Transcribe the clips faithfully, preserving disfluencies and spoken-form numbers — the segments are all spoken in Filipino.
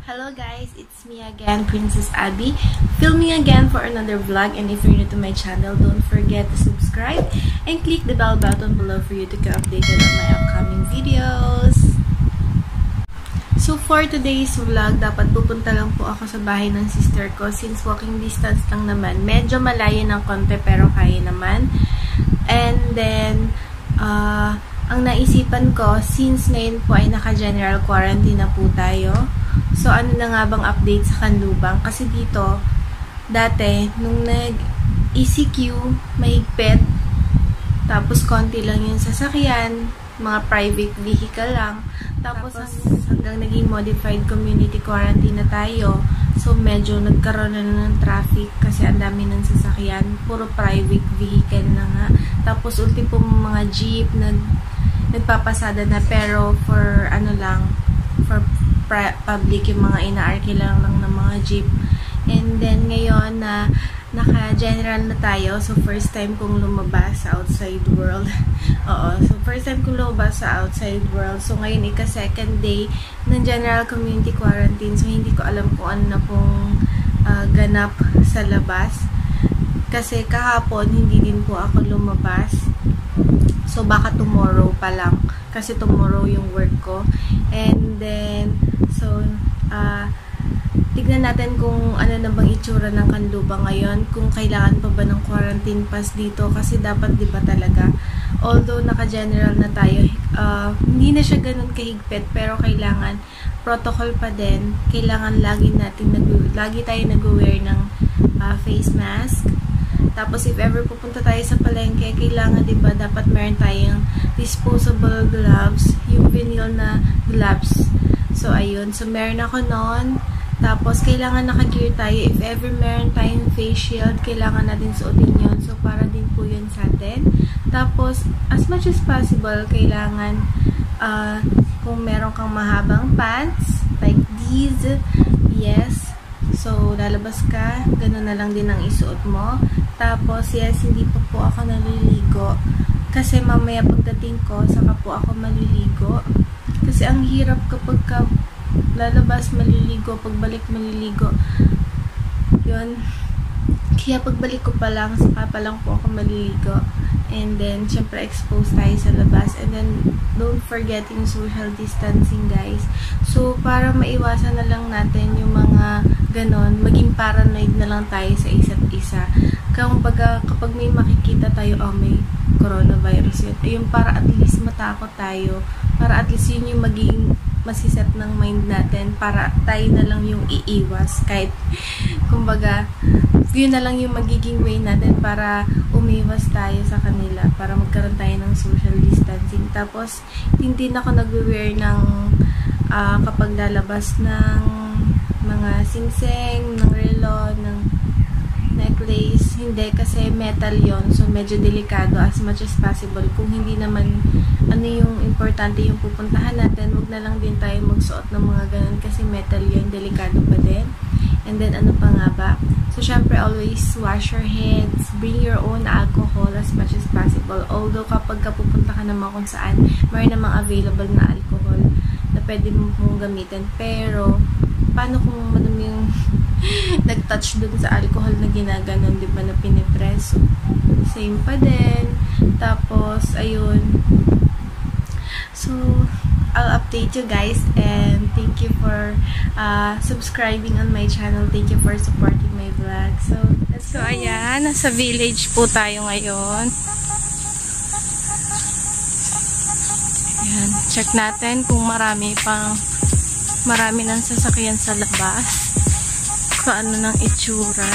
Hello guys, it's me again, Princess Abby, filming again for another vlog. And if you're new to my channel, don't forget to subscribe and click the bell button below for you to get updated on my upcoming videos. So for today's vlog, dapat pupunta lang po ako sa bahay ng sister ko since walking distance lang naman. Medyo malayo ng konti pero kaya naman. And then, uh, ang naisipan ko, since ngayon po ay naka-general quarantine na po tayo, so ano na nga bang update sa Kanlubang? Kasi dito, dati, nung nag-E C Q, mahigpit, tapos konti lang yung sasakyan, mga private vehicle lang, tapos, tapos hanggang naging modified community quarantine na tayo, so medyo nagkaroon na ng traffic kasi ang dami ng sasakyan, puro private vehicle na nga, tapos ultimo mga jeep, nag, nagpapasada na, pero for ano lang, for public yung mga inaarki lang lang ng mga jeep. And then ngayon na naka-general na tayo, so first time kong lumabas sa outside world. Oo, so first time kong lumabas sa outside world. So ngayon ika-second day ng general community quarantine. So hindi ko alam kung ano na pong uh, ganap sa labas. Kasi kahapon hindi din po ako lumabas. So baka tomorrow pa lang. Kasi tomorrow yung work ko. And then, so, uh, tignan natin kung ano na bang itsura ng Kanlubang ngayon. Kung kailangan pa ba ng quarantine pass dito. Kasi dapat, di ba talaga, although naka-general na tayo, uh, hindi na siya ganun kahigpit. Pero kailangan, protocol pa din. Kailangan lagi natin, nag- lagi tayo nag-wear ng uh, face mask. Tapos, if ever pupunta tayo sa palengke, kailangan, diba, dapat meron tayong disposable gloves, yung vinyl na gloves. So, ayun. So, meron ako noon. Tapos, kailangan naka-gear tayo. If ever meron tayong face shield, kailangan natin suotin yun. So, para din po yun sa atin. Tapos, as much as possible, kailangan, uh, kung meron kang mahabang pants, like these, yes. So, lalabas ka, gano'n na lang din ang isuot mo. Tapos, yes, hindi pa po ako naliligo. Kasi mamaya pagdating ko, saka po ako maliligo. Kasi ang hirap kapag ka lalabas, maliligo, pagbalik, maliligo. Yun. Kaya pagbalik ko pa lang, saka pa lang po ako maliligo. And then, syempre, exposed tayo sa labas. And then, don't forget yung social distancing, guys. So, para maiwasan na lang natin yung mga ganon, maging paranoid na lang tayo sa isa't isa. Kapag, kapag may makikita tayo, oh, may coronavirus yun. Ayun, para at least matakot tayo. Para at least yun yung maging masiset ng mind natin. Para tayo na lang yung iiwas. Kahit, kumbaga, yun na lang yung magiging way natin para umiwas tayo sa kanila. Para magkaroon tayo ng social distancing. Tapos, hindi na ako nag-wear ng uh, kapag lalabas ng mga singseng, ng relo, ng necklace. Hindi, kasi metal yon. So, medyo delikado as much as possible. Kung hindi naman, ano yung importante yung pupuntahan natin, wag na lang din tayo magsuot ng mga ganun kasi metal yon, delikado pa din. And then, ano pa nga ba? So, syempre, always wash your hands. Bring your own alcohol as much as possible. Although, kapag pupunta ka naman kung saan, mayroon namang available na alcohol na pwede mo mong gamitin. Pero, paano kung madumi yung nag-touch dun sa alcohol na ginaganon, di ba, na pinipress? So, same pa din. Tapos, ayun. So, I'll update you guys and thank you for uh, subscribing on my channel. Thank you for supporting my vlog. So, let's go. So, ayan. Nasa village po tayo ngayon. Ayan. Check natin kung marami pang marami ng sasakyan sa labas. Kung ano ng itsura.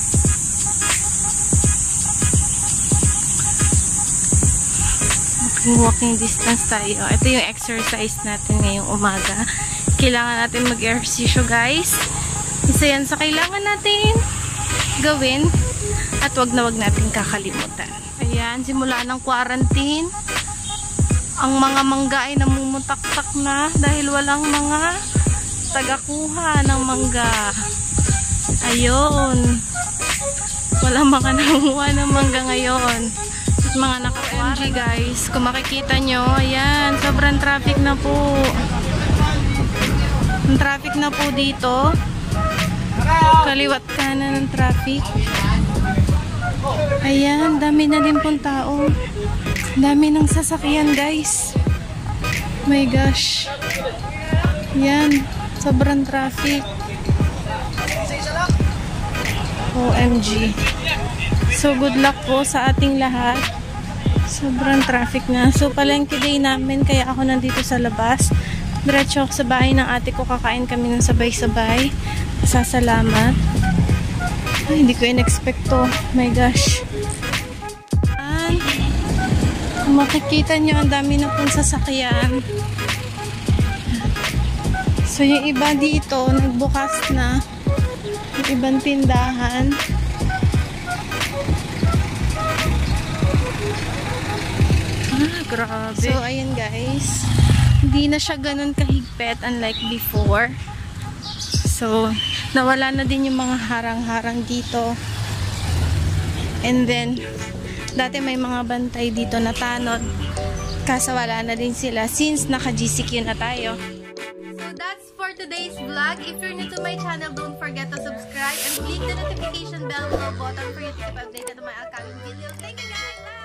Walking distance tayo. Ito yung exercise natin ngayong umaga. Kailangan natin mag-ehersisyo, guys. Isa yan sa kailangan natin gawin. At wag na wag natin kakalimutan. Ayan, simula ng quarantine. Ang mga mangga ay namumutaktak na dahil walang mga tagakuha ng mangga. Ayun. Walang mga nanguha ng mangga ngayon. Mga naka-O M G guys, kung makikita nyo, ayan, sobrang traffic na po. Ang traffic na po dito. Kaliwat kanan ng traffic. Ayan, dami na din pong tao. Dami ng sasakyan, guys. My gosh. Yan, sobrang traffic. O M G. So, good luck po sa ating lahat. Sobrang traffic na. So, palengke day namin, kaya ako nandito sa labas. Diretso ako sa bahay ng ate ko. Kakain kami ng sabay-sabay. Sasalamat. Ay, hindi ko in-expect to. My gosh. And, makikita nyo, ang dami na pong sasakyan. So, yung iba dito, nagbukas na. Yung ibang tindahan. Ah, grabe. So, ayun guys. Hindi na siya ganun kahigpit unlike before. So, nawala na din yung mga harang-harang dito. And then, dati may mga bantay dito na tanod. Kaso wala na din sila since naka-G C Q na tayo. So, that's for today's vlog. If you're new to my channel, don't forget to subscribe and click the notification bell below button for you to keep updated on my upcoming videos. Thank you guys! Bye!